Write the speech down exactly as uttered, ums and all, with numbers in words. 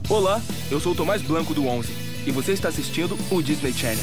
Olá, eu sou o Tomás Blanco do onze e você está assistindo o Disney Channel.